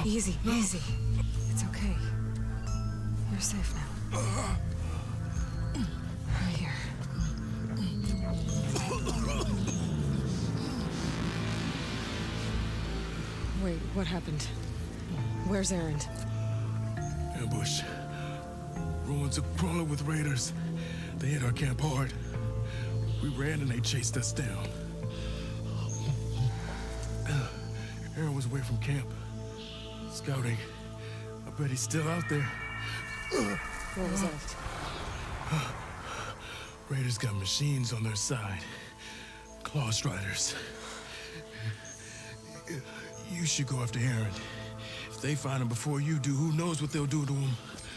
Easy, easy. It's okay. You're safe now. Here. Wait, what happened? Where's Erend? Ambush. Ruins are crawling with raiders. They hit our camp hard. We ran and they chased us down. Aaron was away from camp. Scouting. I bet he's still out there. What was that? Raiders got machines on their side. Claw striders. You should go after Aaron. If they find him before you do, who knows what they'll do to him?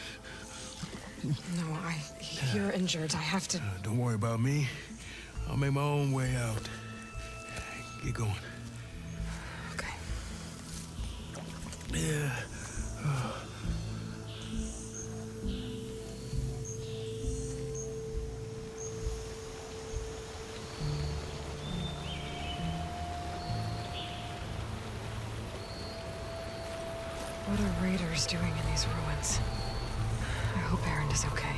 No, you're injured. I have to... Don't worry about me. I'll make my own way out. Get going. Okay. Yeah. What are raiders doing in these ruins? I hope Erend is okay.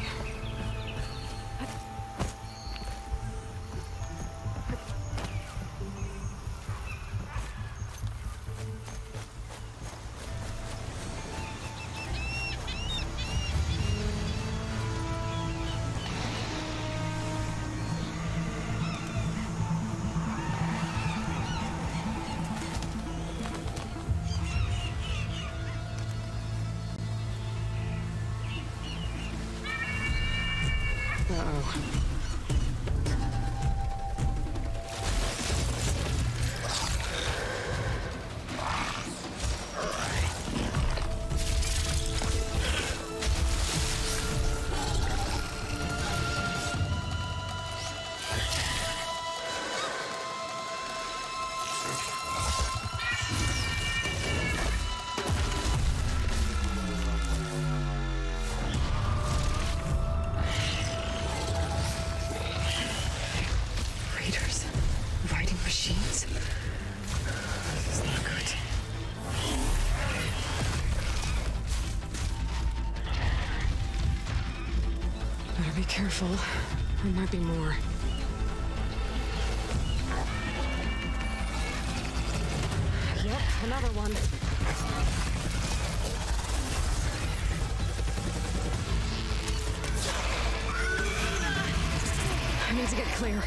Be careful. There might be more. Yep, another one. I need to get clear.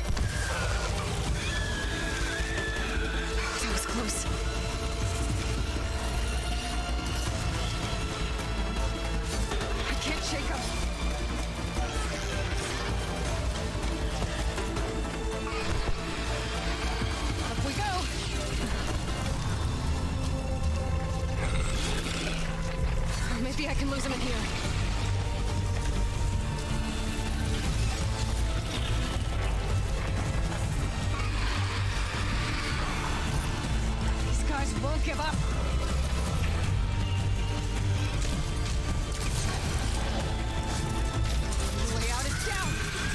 That was close. I can't shake him. Maybe I can lose him in here. These guys won't give up. The way out is down.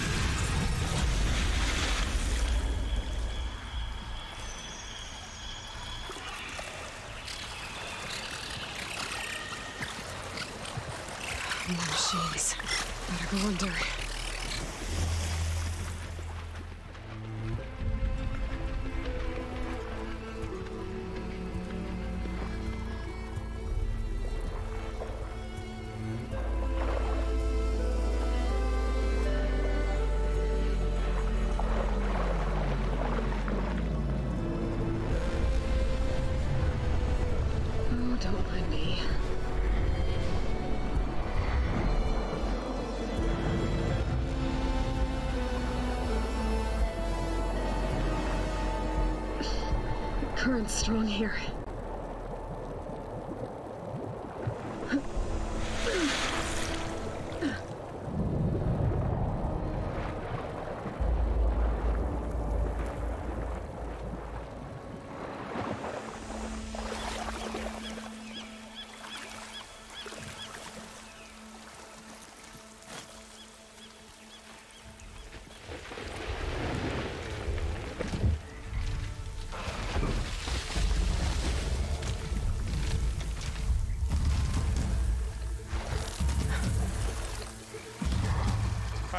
More machines. Better go under. Oh, don't mind me. Current's strong here.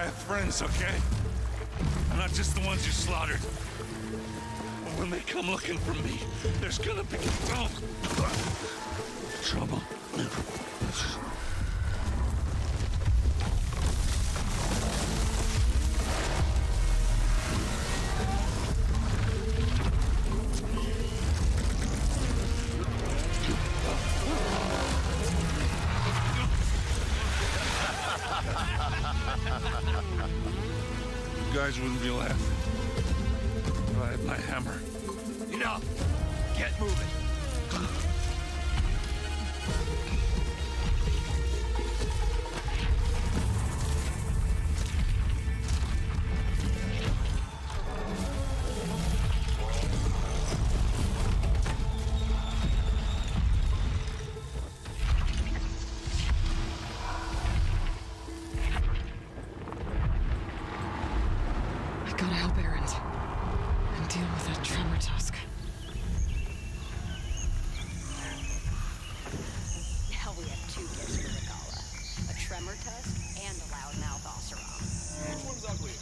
have friends, okay? Not just the ones you slaughtered. When they come looking for me, there's gonna be trouble. You guys wouldn't be laughing if I had my hammer. Enough! Get moving! I gotta help Erend and deal with that tremor tusk. Now we have two gifts for Regala. A tremor tusk and a loudmouth Oseram. Which one's uglier?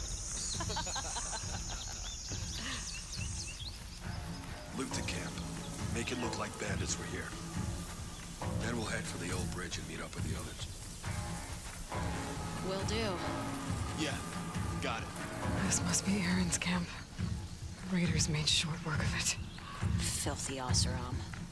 Loot the camp. Make it look like bandits were here. Then we'll head for the old bridge and meet up with the others. Will do. Yeah, got it. This must be Erend's camp. The raiders made short work of it. Filthy Oseram.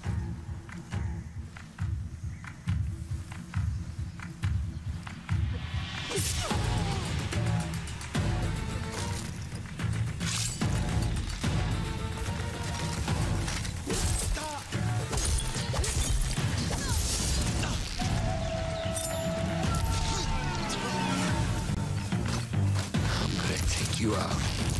I'm gonna take you out.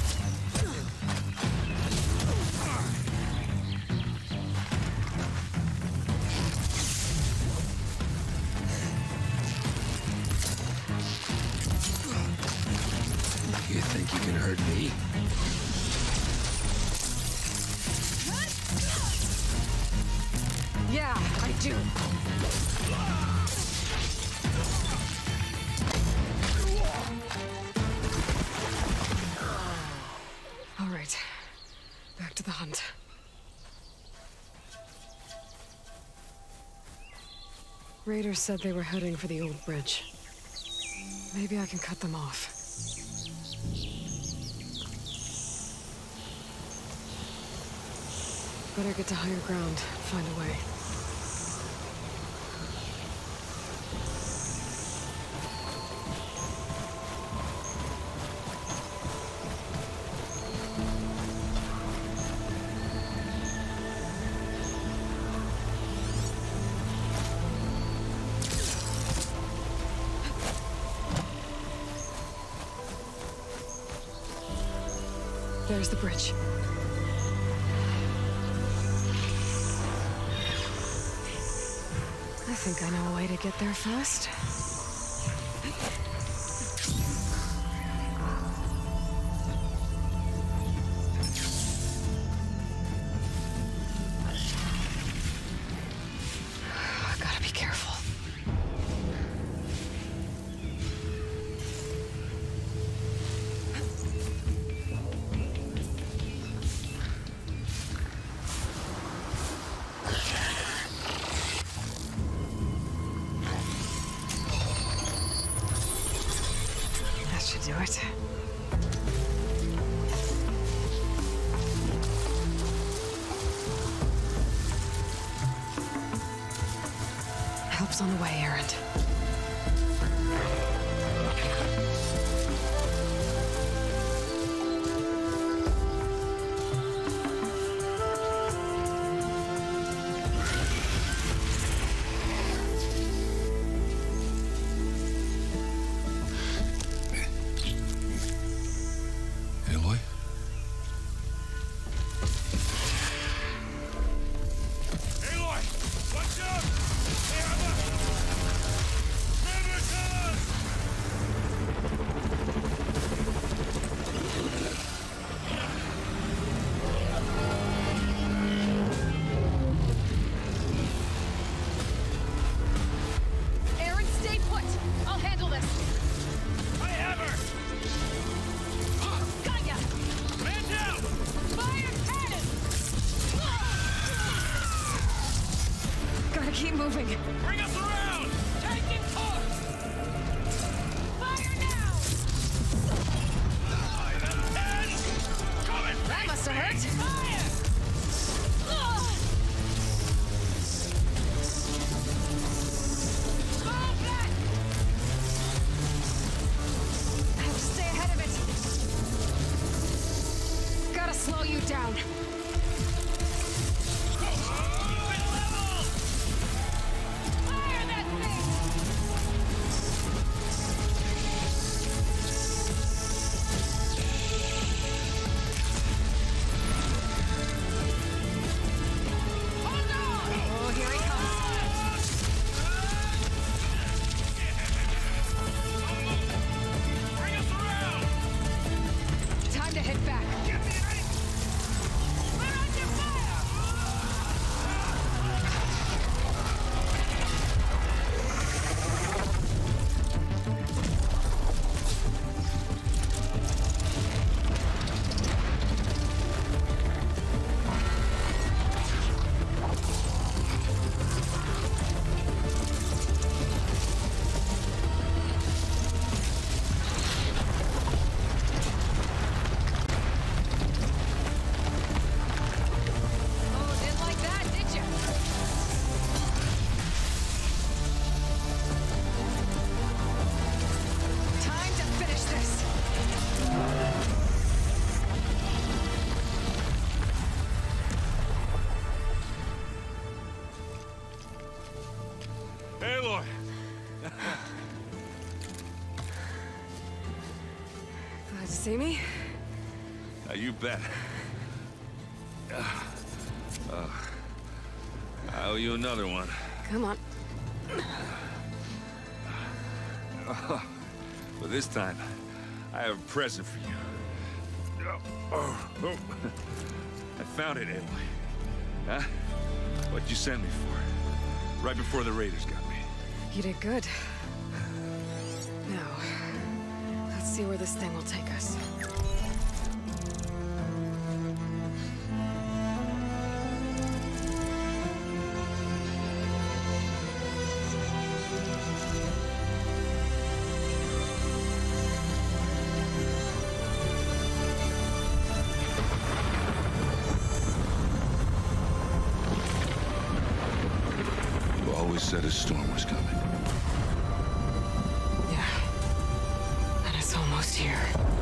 You think you can hurt me? Yeah, I do. All right, back to the hunt. Raiders said they were heading for the old bridge. Maybe I can cut them off. Better get to higher ground, find a way. There's the bridge. I think I know a way to get there fast. Gotta be careful. That should do it. Help's on the way, Erend. Aloy? Aloy! Watch out! They have keep moving. Bring us around! Taking course! Fire now! That must have hurt. Fire! Fall back! I have to stay ahead of it. Gotta slow you down. Fire that thing! Hold on! Oh, here he comes. Bring us around! Time to hit back. We're under fire! Oh, didn't like that, did you? Time to finish this. Aloy! Glad to see me. You bet. I owe you another one. Come on. But this time, I have a present for you. I found it, Aloy. Huh? What you sent me for. Right before the raiders got me. You did good. Now, let's see where this thing will take us. You always said a storm was coming. Yeah. And it's almost here.